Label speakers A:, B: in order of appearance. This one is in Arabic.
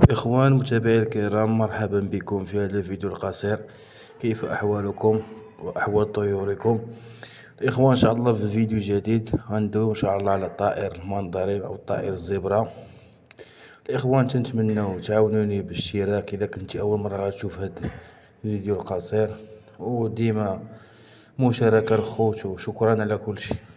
A: إخوان متابعي الكرام، مرحبا بكم في هذا الفيديو القصير. كيف أحوالكم وأحوال طيوركم؟ الإخوان إن شاء الله في فيديو جديد غندوي إن شاء الله على طائر المندرين أو طائر الزبرة. الإخوان تنتمناو تعاونوني بالاشتراك إذا كنتي أول مرة غتشوف هذا الفيديو القصير، وديما مشاركة الخوت، وشكرا على كل شيء.